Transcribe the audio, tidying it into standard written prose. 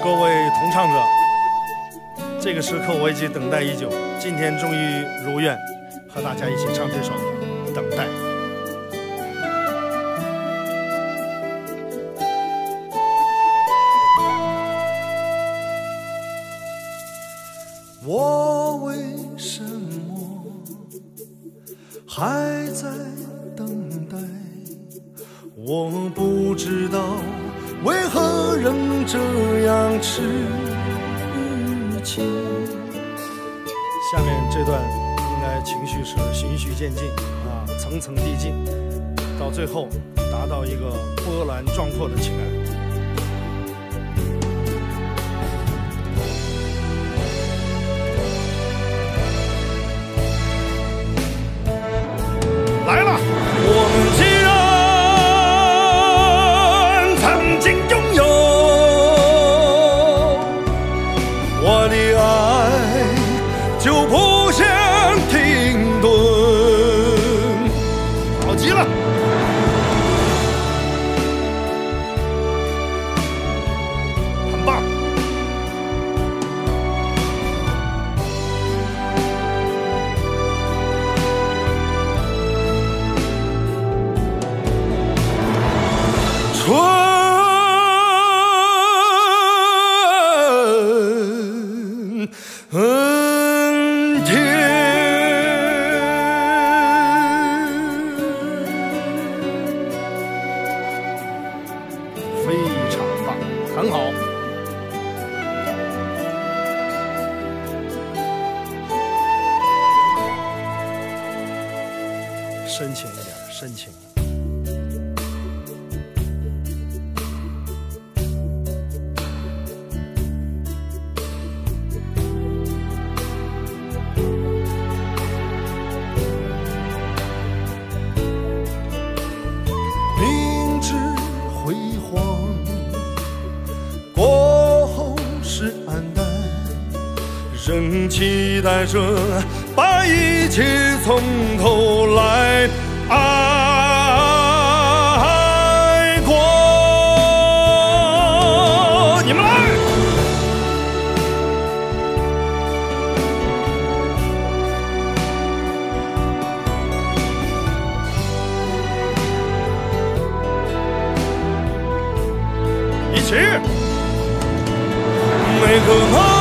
各位同唱者，这个时刻我已经等待已久，今天终于如愿和大家一起唱这首《等待》。我为什么还在等待？我不知道为何仍这样痴情。下面这段应该情绪是循序渐进啊，层层递进，到最后达到一个波澜壮阔的情感。来了，我们既然曾经拥有，我的爱就不想停顿。好极了，很棒。春天非常棒，很好。深情一点，深情。明知辉煌过后是黯淡，仍期待着把一切从头来爱过。你们来！一起，每个梦。